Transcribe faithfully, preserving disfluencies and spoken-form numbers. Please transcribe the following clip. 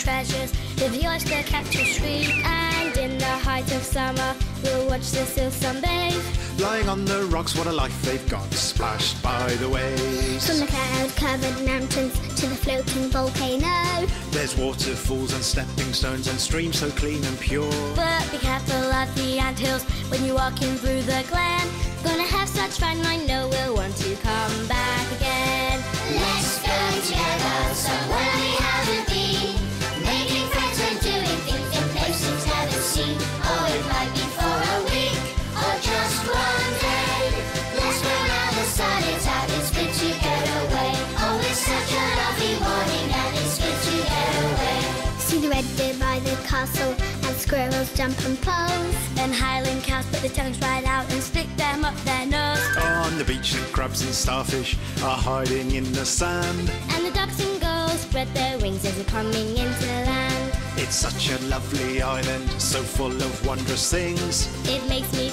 treasures. If the oyster catches shriek, and in the height of summer we'll watch the seal sunbathe. Lying on the rocks, what a life they've got, splashed by the waves. From the cloud-covered mountains to the floating volcano, there's waterfalls and stepping stones and streams so clean and pure. But be careful of the anthills when you're walking through the glen. Gonna have such fun, I know we'll want to come back again. Let's go together somewhere we haven't been, making friends and doing things in places never seen. Oh, it might be for a week or just one day. Let's go now the sun is out, it's good to get away. Oh, it's such a lovely morning and it's good to get away. See the red deer by the castle and squirrels jump on poles. Then Highland cows put their tongues right out and stick them up their nose. On the beach the crabs and starfish are hiding in the sand, And the ducks and gulls spread their wings as they're coming into land. it's such a lovely island, so full of wondrous things. It makes me